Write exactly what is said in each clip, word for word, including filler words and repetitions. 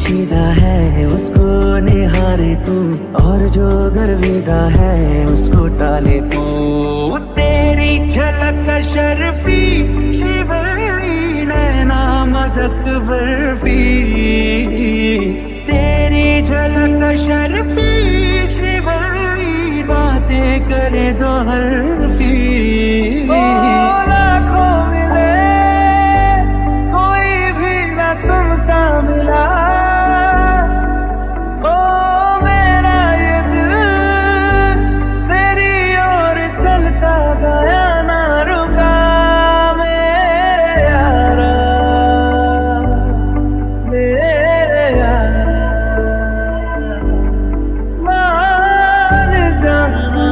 पोशीदा है उसको निहारे तू, और जो गर्विदा है उसको टाले तू। तेरी झलक शर्फी शिवरी नैना मदक बर्फी, तेरी झलक शर्फी शिवरी बातें करे दो हरफी। लाखों मिले कोई भी ना तुमसा मिला, ओ मेरा ये दिल तेरी ओर चलता गया ना रुका। मेरे यारा मेरे यारा मान जाना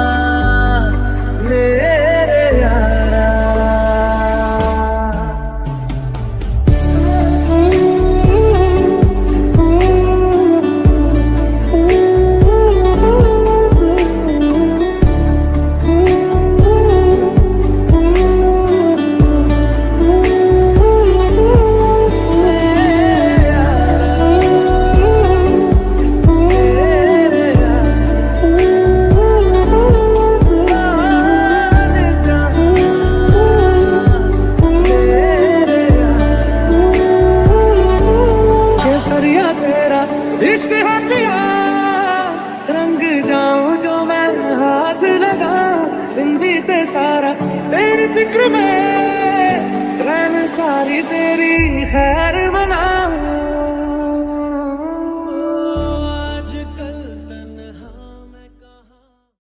मेरे यारा। तेरा इश्क है पिया रंग जाऊं जो मैं हाथ लगा, दिन बीते सारा तेरी फिक्र में, रैन सारी तेरी खैर बना।